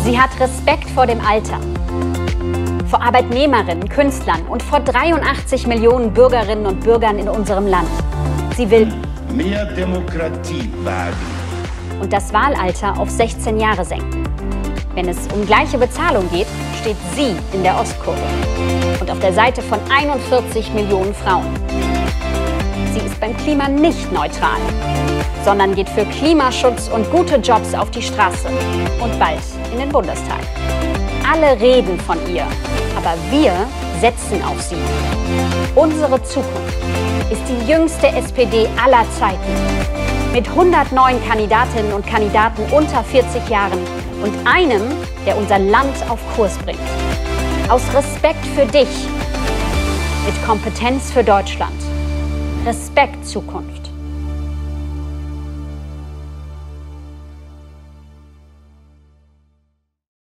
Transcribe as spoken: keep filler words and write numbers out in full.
Sie hat Respekt vor dem Alter, vor Arbeitnehmerinnen, Künstlern und vor dreiundachtzig Millionen Bürgerinnen und Bürgern in unserem Land. Sie will mehr Demokratie wagen und das Wahlalter auf sechzehn Jahre senken. Wenn es um gleiche Bezahlung geht, steht sie in der Ostkurve und auf der Seite von einundvierzig Millionen Frauen. Sie ist beim Klima nicht neutral, sondern geht für Klimaschutz und gute Jobs auf die Straße und bald in den Bundestag. Alle reden von ihr, aber wir setzen auf sie. Unsere Zukunft ist die jüngste S P D aller Zeiten. Mit hundertneun Kandidatinnen und Kandidaten unter vierzig Jahren und einem, der unser Land auf Kurs bringt. Aus Respekt für dich, mit Kompetenz für Deutschland. Respekt Zukunft.